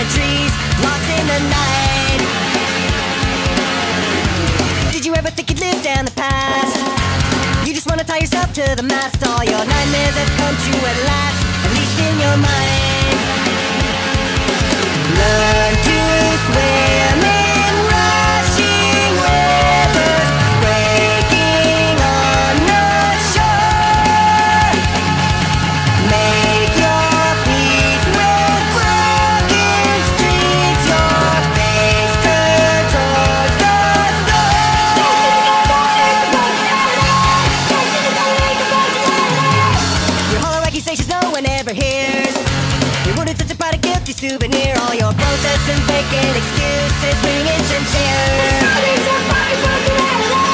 trees, lost in the night. Did you ever think you'd live down the past? You just wanna tie yourself to the mast. All your nightmares have come true at last, at least in your mind. Learn to swim in rushing rivers, breaking on the shore. Make your peace with broken streets. Your face turns towards the your hollow accusations no one ever hears. Your wounded sense about a guilty souvenir. All your protests and vacant excuses ring in sincere.